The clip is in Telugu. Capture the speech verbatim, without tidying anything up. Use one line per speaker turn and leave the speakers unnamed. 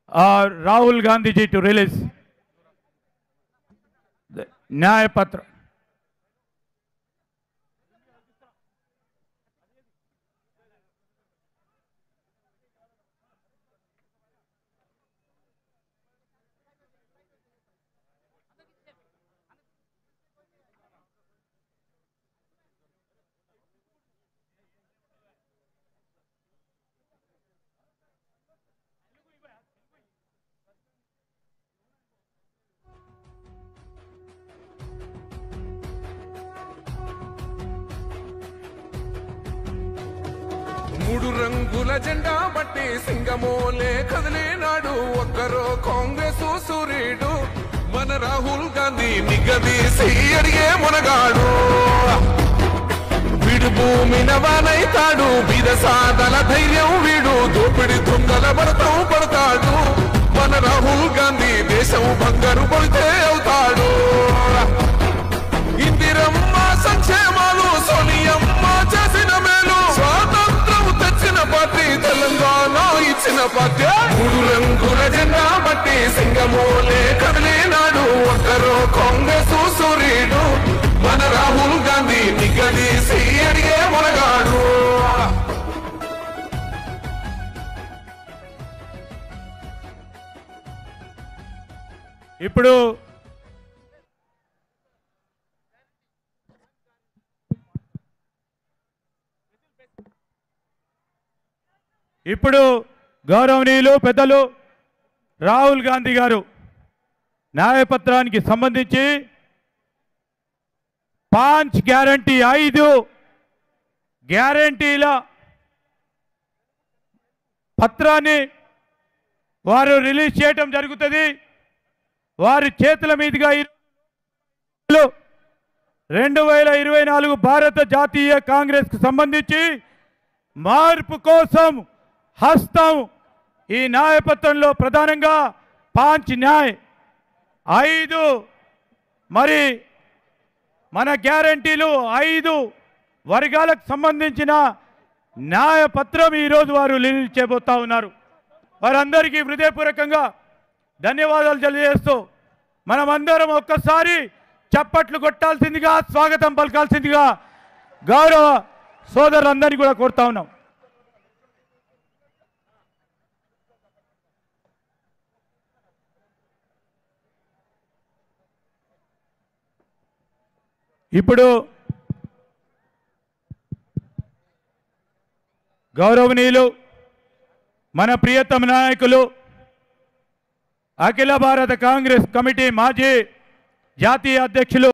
uh, Rahul Gandhi ji to release the Nyaya Patra.
మూడు రంగుల జెండా బట్టి సింగమోలే కదిలినాడు ఒక్కరో కాంగ్రెస్ సూర్యుడు మన రాహుల్ గాంధీ నిగదీసి అడిగే మునగాడు వీడు భూమిన వానైతాడు బీద సాదల ధైర్యం వీడు దోపిడి దొంగల భరతం పడతాడు మన రాహుల్ గాంధీ దేశం బంగారు పడితే అవుతాడు ఇందిరమ్మ సంక్షేమాలు సోనియమ్మ చేసిన మేలు స్వాతంత్రం తెచ్చిన పార్టీ తెలంగాణ ఇచ్చిన పార్టీ మూడు రంగుల జెండా బట్టి సింగమోలే కదిలినాడు ఒక్కరో కాంగ్రెస్ సూర్యుడు మన రాహుల్ గాంధీ నిగదీసి అడిగే మునగాడు
ఇప్పుడు ఇప్పుడు గౌరవనీయులు పెద్దలు రాహుల్ గాంధీ గారు న్యాయపత్రానికి సంబంధించి పాంచ్ గ్యారంటీ ఐదు గ్యారంటీల పత్రాన్ని వారు రిలీజ్ చేయటం జరుగుతుంది. వారి చేతుల మీదుగా రెండు వేల ఇరవై నాలుగు భారత జాతీయ కాంగ్రెస్కు సంబంధించి మార్పు కోసం హస్తం ఈ న్యాయపత్రంలో ప్రధానంగా పాంచ్ న్యాయ్ ఐదు మరి మన గ్యారంటీలు ఐదు వర్గాలకు సంబంధించిన న్యాయపత్రం ఈరోజు వారు రిలీజ్ చేయబోతా ఉన్నారు. వారందరికీ హృదయపూర్వకంగా ధన్యవాదాలు తెలియజేస్తూ మనమందరం ఒక్కసారి చప్పట్లు కొట్టాల్సిందిగా స్వాగతం పలకాల్సిందిగా గౌరవ సోదరులందరినీ కూడా కోరుతా ఉన్నాం. ఇప్పుడు గౌరవనీయులు మన ప్రియతమ నాయకులు అఖిల భారత కాంగ్రెస్ కమిటీ మాజీ జాతీయ అధ్యక్షులు